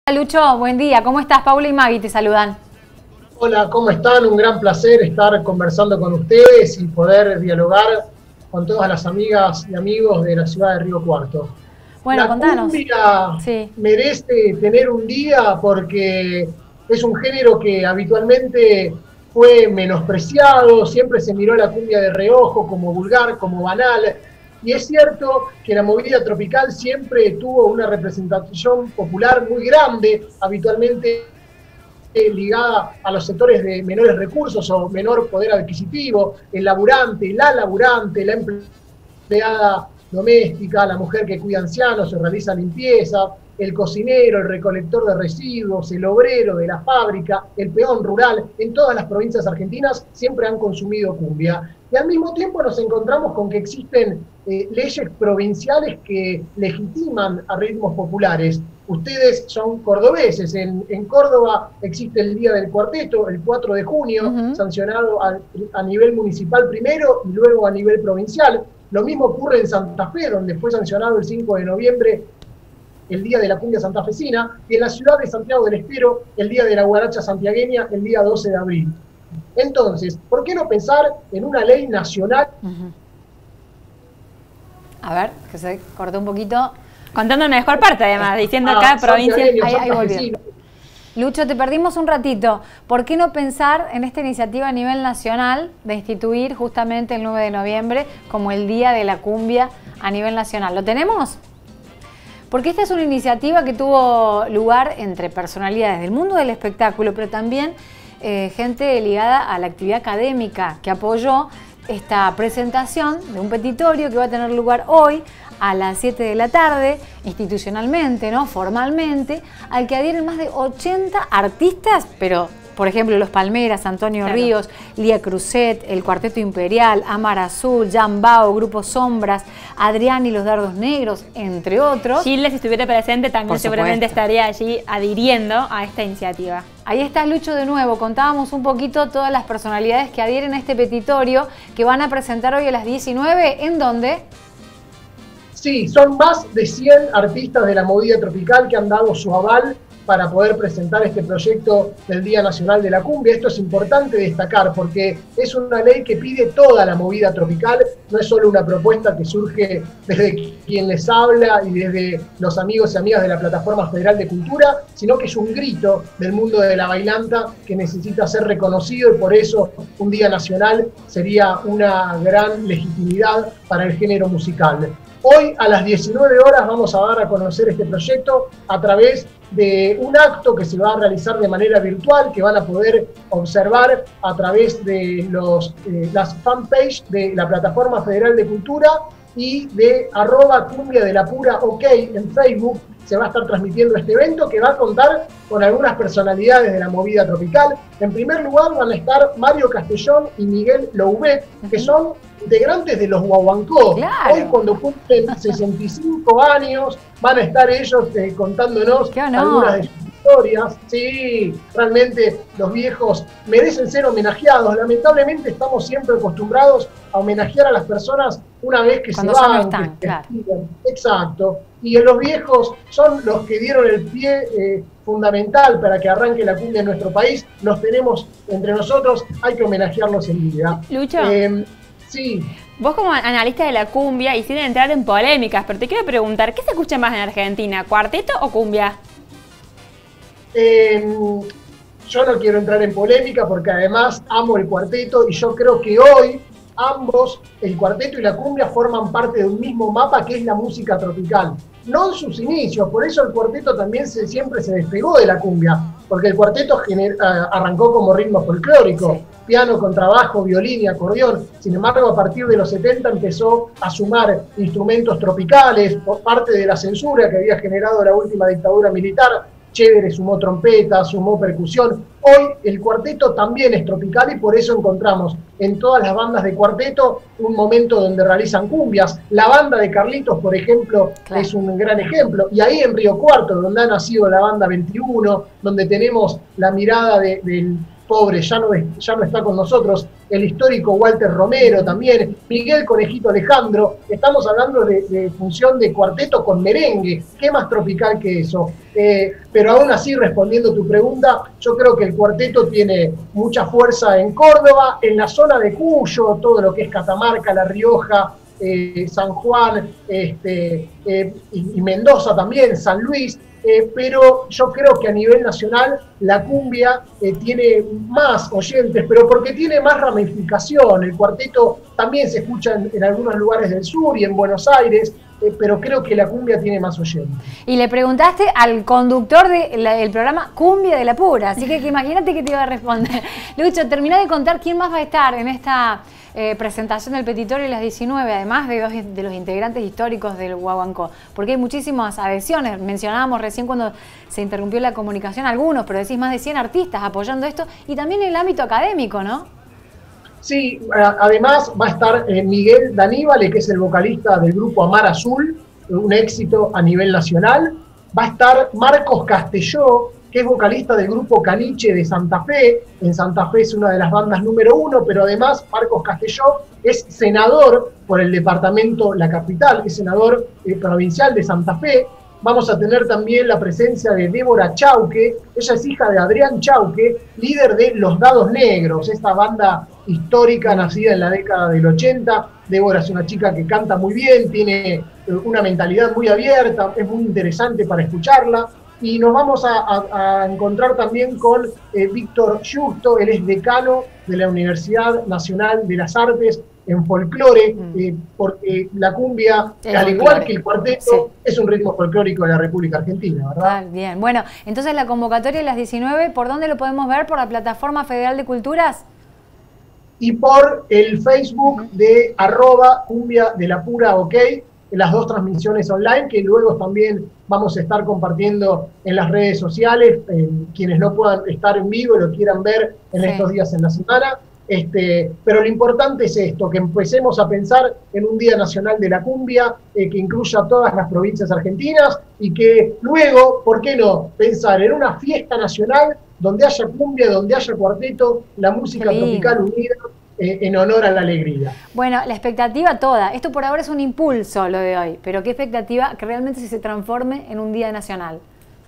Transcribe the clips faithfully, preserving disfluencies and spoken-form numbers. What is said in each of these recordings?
Lucho, buen día. ¿Cómo estás? Paula y Maggie te saludan. Hola, ¿cómo están? Un gran placer estar conversando con ustedes y poder dialogar con todas las amigas y amigos de la ciudad de Río Cuarto. Bueno, la contanos. cumbia sí. merece tener un día porque es un género que habitualmente fue menospreciado, siempre se miró la cumbia de reojo como vulgar, como banal. Y es cierto que la movida tropical siempre tuvo una representación popular muy grande, habitualmente ligada a los sectores de menores recursos o menor poder adquisitivo, el laburante, la laburante, la empleada doméstica, la mujer que cuida ancianos o realiza limpieza, el cocinero, el recolector de residuos, el obrero de la fábrica, el peón rural. En todas las provincias argentinas siempre han consumido cumbia. Y al mismo tiempo nos encontramos con que existen eh, leyes provinciales que legitiman a ritmos populares. Ustedes son cordobeses, en, en Córdoba existe el Día del Cuarteto, el cuatro de junio, uh-huh. sancionado a, a nivel municipal primero y luego a nivel provincial. Lo mismo ocurre en Santa Fe, donde fue sancionado el cinco de noviembre el Día de la Cumbia Santafesina, y en la ciudad de Santiago del Estero, el Día de la Guaracha Santiagueña, el día doce de abril. Entonces, ¿por qué no pensar en una ley nacional? Uh-huh. A ver, que se cortó un poquito. Contando una mejor parte, además, diciendo ah, cada provincia. Ahí, ahí volvió. Lucho, te perdimos un ratito. ¿Por qué no pensar en esta iniciativa a nivel nacional de instituir justamente el nueve de noviembre como el Día de la Cumbia a nivel nacional? ¿Lo tenemos? Porque esta es una iniciativa que tuvo lugar entre personalidades del mundo del espectáculo, pero también eh, gente ligada a la actividad académica que apoyó esta presentación de un petitorio que va a tener lugar hoy a las siete de la tarde, institucionalmente, ¿no? Formalmente, al que adhieren más de ochenta artistas, pero por ejemplo Los Palmeras, Antonio claro. Ríos, Lía Cruzet, el Cuarteto Imperial, Amar Azul, Jan Bao, Grupo Sombras, Adrián y los Dardos Negros, entre otros. Gilles, si estuviera presente, también por seguramente supuesto. Estaría allí adhiriendo a esta iniciativa. Ahí está Lucho de nuevo, contábamos un poquito todas las personalidades que adhieren a este petitorio que van a presentar hoy a las diecinueve, ¿en dónde? Sí, son más de cien artistas de la movida tropical que han dado su aval para poder presentar este proyecto del Día Nacional de la Cumbia. Esto es importante destacar porque es una ley que pide toda la movida tropical, no es solo una propuesta que surge desde quien les habla y desde los amigos y amigas de la Plataforma Federal de Cultura, sino que es un grito del mundo de la bailanta que necesita ser reconocido y por eso un Día Nacional sería una gran legitimidad para el género musical. Hoy a las diecinueve horas vamos a dar a conocer este proyecto a través de un acto que se va a realizar de manera virtual, que van a poder observar a través de los, eh, las fanpage de la Plataforma Federal de Cultura y de arroba cumbia de la pura ok en Facebook. Se va a estar transmitiendo este evento que va a contar con algunas personalidades de la movida tropical. En primer lugar van a estar Mario Castellón y Miguel Louvet, que son integrantes de los Guaguancó. Claro. Hoy cuando cumplen sesenta y cinco años van a estar ellos eh, contándonos algunas de sus historias. Sí, realmente los viejos merecen ser homenajeados. Lamentablemente estamos siempre acostumbrados a homenajear a las personas una vez que cuando se van. No están, que claro. Exacto. Y los viejos son los que dieron el pie eh, fundamental para que arranque la cumbia en nuestro país. Los tenemos entre nosotros, hay que homenajearlos en vida. Lucho. Eh, sí. Vos como analista de la cumbia y sin entrar en polémicas, pero te quiero preguntar, ¿qué se escucha más en Argentina, cuarteto o cumbia? Eh, yo no quiero entrar en polémica porque además amo el cuarteto y yo creo que hoy ambos, el cuarteto y la cumbia, forman parte de un mismo mapa que es la música tropical. No en sus inicios, por eso el cuarteto también se, siempre se despegó de la cumbia, porque el cuarteto gener, arrancó como ritmo folclórico, sí. piano, contrabajo, violín y acordeón. Sin embargo, a partir de los setenta empezó a sumar instrumentos tropicales por parte de la censura que había generado la última dictadura militar. Chévere sumó trompeta, sumó percusión. Hoy el cuarteto también es tropical y por eso encontramos en todas las bandas de cuarteto un momento donde realizan cumbias. La banda de Carlitos, por ejemplo, claro. es un gran ejemplo. Y ahí en Río Cuarto, donde ha nacido la banda veintiuno, donde tenemos la mirada de, del pobre, ya no, ya no está con nosotros, el histórico Walter Romero también, Miguel Conejito Alejandro. Estamos hablando de, de función de cuarteto con merengue, ¿qué más tropical que eso? Eh, pero aún así, respondiendo tu pregunta, yo creo que el cuarteto tiene mucha fuerza en Córdoba, en la zona de Cuyo, todo lo que es Catamarca, La Rioja, eh, San Juan, este, eh, y, y Mendoza también, San Luis. Eh, pero yo creo que a nivel nacional la cumbia eh, tiene más oyentes, pero porque tiene más ramificación. El cuarteto también se escucha en, en algunos lugares del sur y en Buenos Aires, eh, pero creo que la cumbia tiene más oyentes. Y le preguntaste al conductor del de programa Cumbia de la Pura, así que, que imagínate que te iba a responder. Lucho, terminá de contar quién más va a estar en esta Eh, presentación del Petitorio y las diecinueve, además de, dos, de los integrantes históricos del Guaguancó, porque hay muchísimas adhesiones. Mencionábamos recién cuando se interrumpió la comunicación algunos, pero decís más de cien artistas apoyando esto, y también en el ámbito académico, ¿no? Sí, además va a estar eh, Miguel Daníbal, que es el vocalista del grupo Amar Azul, un éxito a nivel nacional. Va a estar Marcos Castelló, que es vocalista del grupo Caniche de Santa Fe. En Santa Fe es una de las bandas número uno, pero además Marcos Castelló es senador por el departamento La Capital, es senador eh, provincial de Santa Fe. Vamos a tener también la presencia de Débora Chauque, ella es hija de Adrián Chauque, líder de Los Dados Negros, esta banda histórica nacida en la década del ochenta. Débora es una chica que canta muy bien, tiene una mentalidad muy abierta, es muy interesante para escucharla. Y nos vamos a, a, a encontrar también con eh, Víctor Justo, él es decano de la Universidad Nacional de las Artes en folclore, mm. eh, porque la cumbia, es al igual folclore. que el cuarteto, sí. es un ritmo folclórico de la República Argentina, ¿verdad? Ah, bien, bueno, entonces la convocatoria de las diecinueve, ¿por dónde lo podemos ver? ¿Por la Plataforma Federal de Culturas? Y por el Facebook uh-huh. de arroba cumbia de la pura ok, las dos transmisiones online, que luego también vamos a estar compartiendo en las redes sociales, eh, quienes no puedan estar en vivo y lo quieran ver en sí. estos días en la semana. Este, pero lo importante es esto, que empecemos a pensar en un Día Nacional de la Cumbia, eh, que incluya todas las provincias argentinas, y que luego, ¿por qué no?, pensar en una fiesta nacional donde haya cumbia, donde haya cuarteto, la música tropical unida, Eh, en honor a la alegría. Bueno, la expectativa toda, esto por ahora es un impulso lo de hoy, pero ¿qué expectativa que realmente se transforme en un día nacional?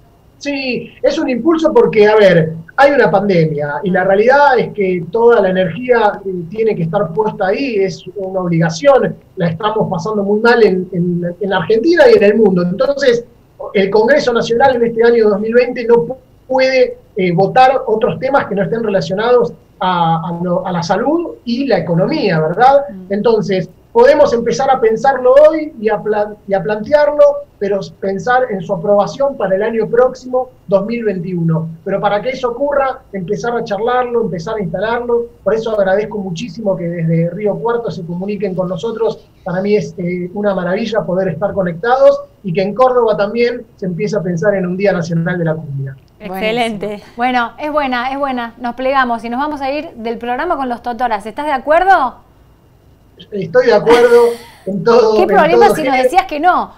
Sí, es un impulso porque, a ver, hay una pandemia y la realidad es que toda la energía eh, tiene que estar puesta ahí, es una obligación, la estamos pasando muy mal en, en, en Argentina y en el mundo. Entonces, el Congreso Nacional en este año dos mil veinte no puede eh, votar otros temas que no estén relacionados A, a, lo, a la salud y la economía, ¿verdad? Entonces, podemos empezar a pensarlo hoy y a, plan, y a plantearlo, pero pensar en su aprobación para el año próximo, dos mil veintiuno. Pero para que eso ocurra, empezar a charlarlo, empezar a instalarlo. Por eso agradezco muchísimo que desde Río Cuarto se comuniquen con nosotros. Para mí es eh, una maravilla poder estar conectados y que en Córdoba también se empiece a pensar en un Día Nacional de la Cumbia. Excelente. Buenísimo. Bueno, es buena, es buena. Nos plegamos y nos vamos a ir del programa con los Totoras. ¿Estás de acuerdo? Estoy de acuerdo en todo. ¿Qué problema todo si género. nos decías que no?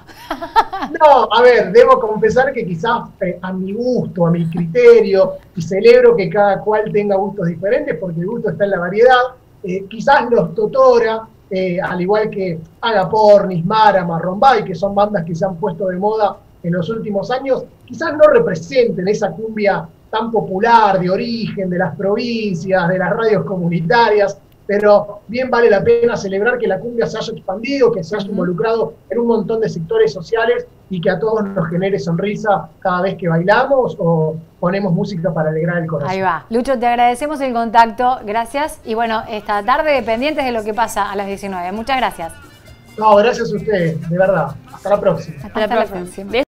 No, a ver, debo confesar que quizás eh, a mi gusto, a mi criterio, y celebro que cada cual tenga gustos diferentes, porque el gusto está en la variedad. Eh, quizás los Totora, eh, al igual que Agapornis, Mara, Marrombay, que son bandas que se han puesto de moda en los últimos años, quizás no representen esa cumbia tan popular, de origen, de las provincias, de las radios comunitarias, pero bien vale la pena celebrar que la cumbia se haya expandido, que se haya involucrado en un montón de sectores sociales y que a todos nos genere sonrisa cada vez que bailamos o ponemos música para alegrar el corazón. Ahí va. Lucho, te agradecemos el contacto, gracias. Y bueno, esta tarde pendientes de lo que pasa a las diecinueve. Muchas gracias. No, gracias a ustedes, de verdad. Hasta la próxima. Hasta, Hasta la próxima. próxima.